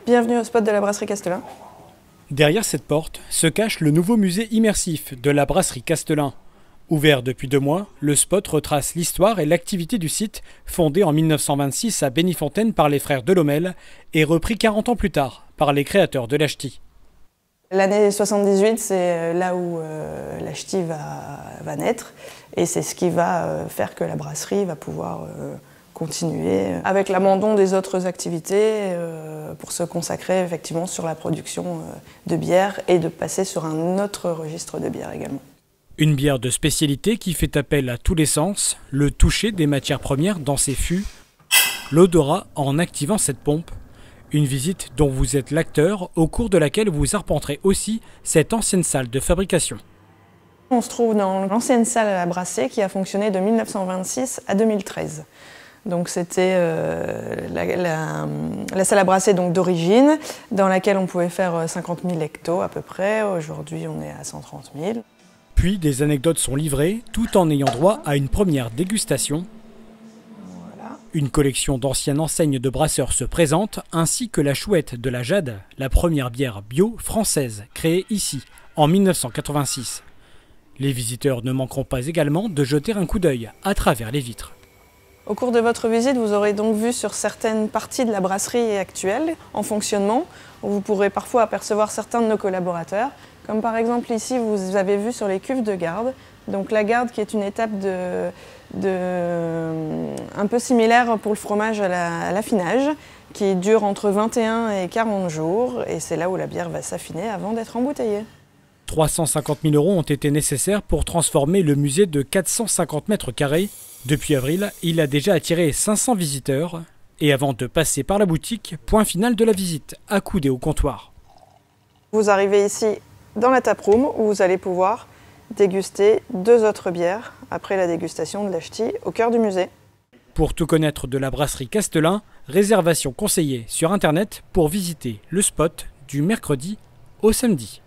Bienvenue au spot de la brasserie Castelin. Derrière cette porte se cache le nouveau musée immersif de la brasserie Castelin. Ouvert depuis 2 mois, le spot retrace l'histoire et l'activité du site, fondé en 1926 à Bénifontaine par les frères Delhommel et repris 40 ans plus tard par les créateurs de la ch'ti. L'année 78, c'est là où la ch'ti va naître et c'est ce qui va faire que la brasserie va pouvoir continuer avec l'abandon des autres activités pour se consacrer effectivement sur la production de bière et de passer sur un autre registre de bière également. Une bière de spécialité qui fait appel à tous les sens, le toucher des matières premières dans ses fûts, l'odorat en activant cette pompe. Une visite dont vous êtes l'acteur, au cours de laquelle vous arpenterez aussi cette ancienne salle de fabrication. On se trouve dans l'ancienne salle à brasser qui a fonctionné de 1926 à 2013. Donc c'était la salle à brasser d'origine, dans laquelle on pouvait faire 50 000 hectos à peu près. Aujourd'hui, on est à 130 000. Puis des anecdotes sont livrées, tout en ayant droit à une première dégustation. Voilà. Une collection d'anciennes enseignes de brasseurs se présente, ainsi que la Chouette de la Jade, la première bière bio française, créée ici, en 1986. Les visiteurs ne manqueront pas également de jeter un coup d'œil à travers les vitres. Au cours de votre visite, vous aurez donc vu sur certaines parties de la brasserie actuelle en fonctionnement, où vous pourrez parfois apercevoir certains de nos collaborateurs. Comme par exemple ici, vous avez vu sur les cuves de garde. Donc la garde qui est une étape un peu similaire pour le fromage à l'affinage, qui dure entre 21 et 40 jours. Et c'est là où la bière va s'affiner avant d'être embouteillée. 350 000 € ont été nécessaires pour transformer le musée de 450 mètres carrés. Depuis avril, il a déjà attiré 500 visiteurs. Et avant de passer par la boutique, point final de la visite, accoudé au comptoir. Vous arrivez ici dans la taproom où vous allez pouvoir déguster 2 autres bières après la dégustation de la ch'ti au cœur du musée. Pour tout connaître de la brasserie Castelin, réservation conseillée sur internet pour visiter le spot du mercredi au samedi.